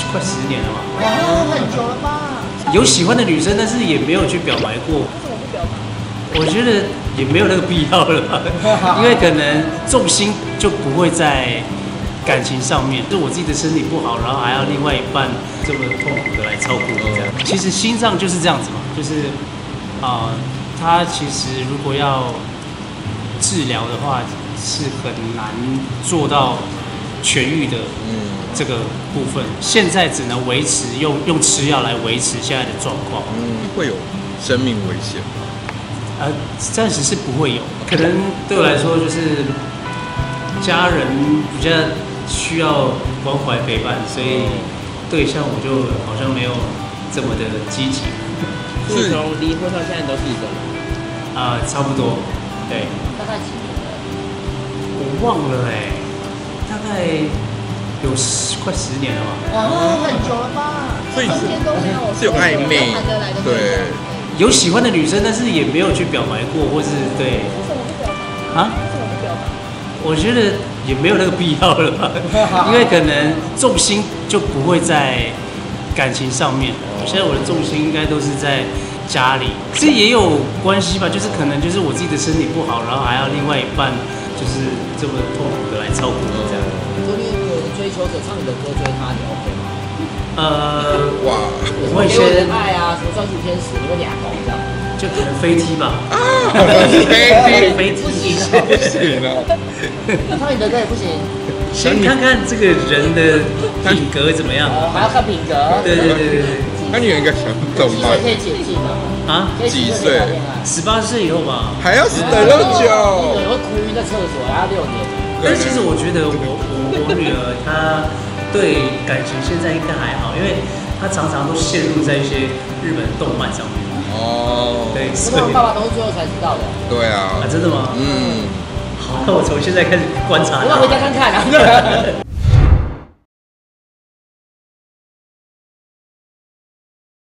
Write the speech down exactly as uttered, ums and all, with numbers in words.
快十年了嘛。 哇，很久了吧？ 有喜欢的女生，但是也没有去表白过。 为什么不表白？ 我觉得也没有那个必要了吧，因为可能重心就不会在感情上面，就我自己的身体不好，然后还要另外一半这么痛苦的来照顾我这样。其实心脏就是这样子嘛，就是啊、呃，它其实如果要治疗的话，是很难做到痊愈的。嗯。这个部分现在只能维持用用吃药来维持现在的状况。 嗯，会有生命危险吗？ 呃，暂时是不会有，可能对我来说就是家人比较需要关怀陪伴，所以对象我就好像没有这么的积极。 所以从离婚到现在都是一个人？ 啊、呃，差不多，对。 大概几年了？ 我忘了哎、欸，大概。有十快十年了吧？ 哇，很久了吧？ 所以中间都没有是有暧昧，对， 有喜欢的女生，但是也没有去表白过，或是对。 为什么不表白？啊？为什么不表白？ 我觉得也没有那个必要了吧，因为可能重心就不会在感情上面。现在我的重心应该都是在家里，这也有关系吧？就是可能就是我自己的身体不好，然后还要另外一半就是这么痛苦的来照顾我这样。 追求者唱你的歌追他，你 OK 吗？ 呃， 哇， 我会先爱啊，什么专属天使，你会俩狗这样， 就可能飞踢吧。 啊，飞踢， 飞踢不行啊！ 唱你的歌也不行。 先看看这个人的品格怎么样。 哦，还要看品格。 对对对对对。 那你有应该想懂吗？ 可以解禁吗？ 啊？ 几岁？ 十八岁以后吧。 还要等那么久？ 你会哭晕在厕所，还要六年。 但是其实我觉得我我我女儿她对感情现在应该还好，因为她常常都陷入在一些日本动漫上面。 哦， 对， 所以爸爸都是最后才知道的。 对啊。 啊，真的吗？ 嗯。 好，那我从现在开始观察。 我要回家看看啊。